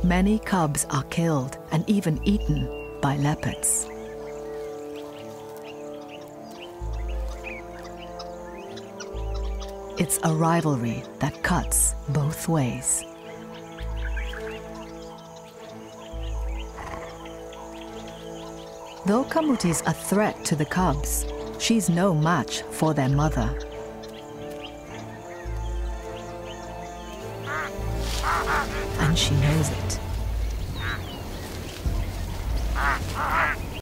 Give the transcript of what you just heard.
Many cubs are killed and even eaten by leopards. It's a rivalry that cuts both ways. Though Kamuti's a threat to the cubs, she's no match for their mother. And she knows it.